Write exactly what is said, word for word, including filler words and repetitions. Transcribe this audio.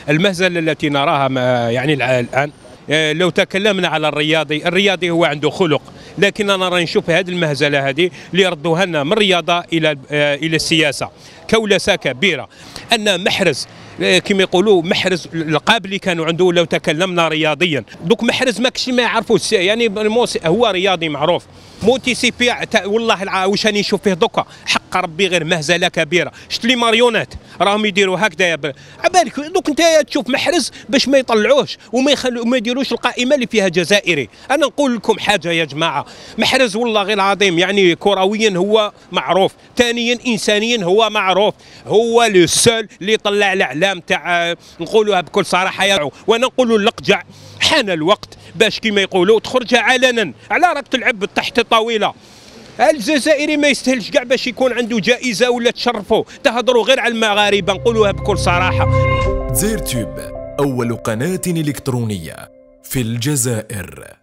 المهزلة التي نراها يعني الآن، لو تكلمنا على الرياضي، الرياضي هو عنده خلق، لكن انا راني نشوف هذه المهزله هذه اللي ردوها لنا من الرياضه الى الى السياسه كولسه كبيره. ان محرز كما يقولوا محرز القاب اللي كانوا عنده لو تكلمنا رياضيا، دوك محرز ماكش ما يعرفوش، يعني هو رياضي معروف. موتي سي بي والله واش راني نشوف فيه دوكا حق ربي غير مهزله كبيره. شفت لي ماريونات راهم يديروا هكذا، عبالك دوك انت تشوف محرز باش ما يطلعوش وما يخلو ما يديروش القائمه اللي فيها جزائري. انا نقول لكم حاجه يا جماعه، محرز والله غير العظيم يعني كرويا هو معروف، ثانيا انسانيا هو معروف، هو لو سول اللي طلع الاعلام تاع نقولوها بكل صراحه يا، وانا نقولوا اللقجع حان الوقت باش كيما يقولوا تخرج علنا. على راك تلعب تحت طاوله؟ الجزائري ما يستاهلش كاع باش يكون عنده جائزه ولا تشرفوا، تهضروا غير على المغاربه، نقولوها بكل صراحه. دزاير تيوب، اول قناه الكترونيه في الجزائر.